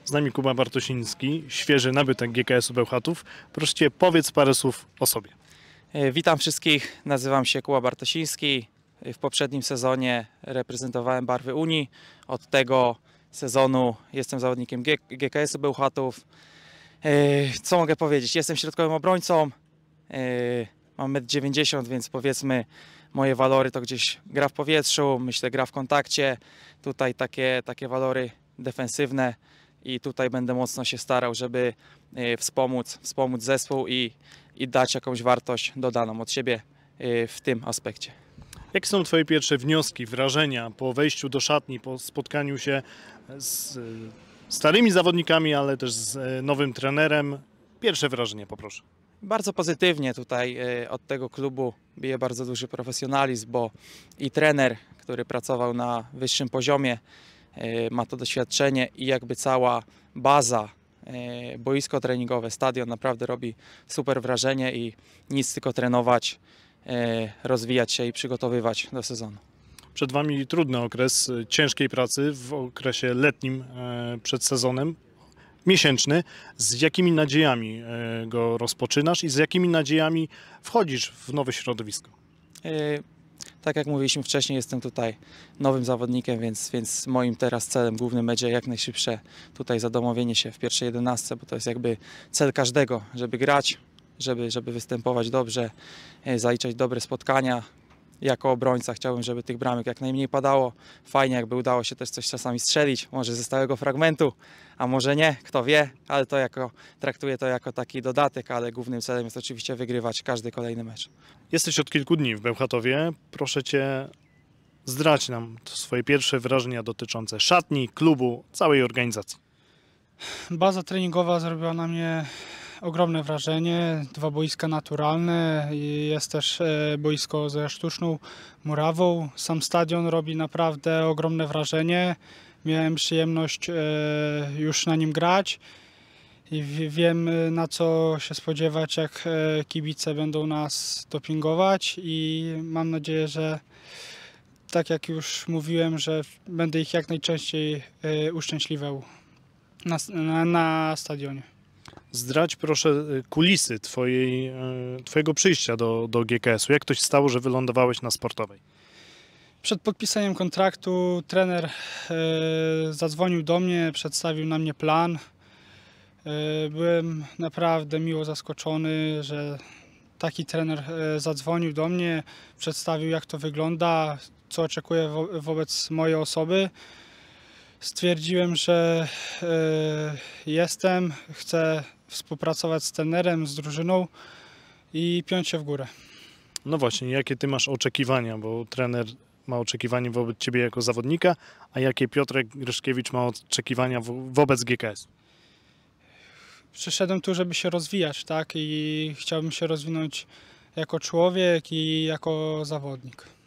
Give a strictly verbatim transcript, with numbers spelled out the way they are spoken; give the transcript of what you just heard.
Z nami Kuba Bartosiński, świeży nabytek G K S-u Bełchatów. Proszę Cię, powiedz parę słów o sobie. Witam wszystkich, nazywam się Kuba Bartosiński. W poprzednim sezonie reprezentowałem barwy Unii. Od tego sezonu jestem zawodnikiem G K S-u Bełchatów. Co mogę powiedzieć? Jestem środkowym obrońcą. Mam metr dziewięćdziesiąt, więc powiedzmy moje walory to gdzieś gra w powietrzu, myślę gra w kontakcie. Tutaj takie, takie walory defensywne i tutaj będę mocno się starał, żeby wspomóc, wspomóc zespół i, i dać jakąś wartość dodaną od siebie w tym aspekcie. Jakie są Twoje pierwsze wnioski, wrażenia po wejściu do szatni, po spotkaniu się z starymi zawodnikami, ale też z nowym trenerem? Pierwsze wrażenie poproszę. Bardzo pozytywnie tutaj od tego klubu bije bardzo duży profesjonalizm, bo i trener, który pracował na wyższym poziomie, ma to doświadczenie i jakby cała baza, boisko treningowe, stadion naprawdę robi super wrażenie i nic tylko trenować, rozwijać się i przygotowywać do sezonu. Przed Wami trudny okres ciężkiej pracy w okresie letnim przed sezonem, miesięczny. Z jakimi nadziejami go rozpoczynasz i z jakimi nadziejami wchodzisz w nowe środowisko? Tak jak mówiliśmy wcześniej, jestem tutaj nowym zawodnikiem, więc, więc moim teraz celem głównym będzie jak najszybsze tutaj zadomowienie się w pierwszej jedenastce, bo to jest jakby cel każdego, żeby grać, żeby, żeby występować dobrze, zaliczać dobre spotkania. Jako obrońca chciałbym, żeby tych bramek jak najmniej padało. Fajnie, jakby udało się też coś czasami strzelić, może ze stałego fragmentu, a może nie, kto wie, ale to jako, traktuję to jako taki dodatek, ale głównym celem jest oczywiście wygrywać każdy kolejny mecz. Jesteś od kilku dni w Bełchatowie. Proszę Cię, zdradź nam swoje pierwsze wrażenia dotyczące szatni, klubu, całej organizacji. Baza treningowa zrobiła na mnie ogromne wrażenie. Dwa boiska naturalne, jest też boisko ze sztuczną murawą. Sam stadion robi naprawdę ogromne wrażenie. Miałem przyjemność już na nim grać i wiem, na co się spodziewać, jak kibice będą nas dopingować, i mam nadzieję, że tak jak już mówiłem, że będę ich jak najczęściej uszczęśliwiał na, na, na stadionie. Zdradź proszę kulisy twojej, Twojego przyjścia do, do G K S-u. Jak to się stało, że wylądowałeś na Sportowej? Przed podpisaniem kontraktu trener e, zadzwonił do mnie, przedstawił na mnie plan. E, byłem naprawdę miło zaskoczony, że taki trener e, zadzwonił do mnie, przedstawił, jak to wygląda, co oczekuje wo wobec mojej osoby. Stwierdziłem, że e, jestem, chcę współpracować z trenerem, z drużyną i piąć się w górę. No właśnie, jakie Ty masz oczekiwania, bo trener ma oczekiwania wobec Ciebie jako zawodnika, a jakie Piotrek Gryszkiewicz ma oczekiwania wo wobec G K S? Przyszedłem tu, żeby się rozwijać, tak? I chciałbym się rozwinąć jako człowiek i jako zawodnik.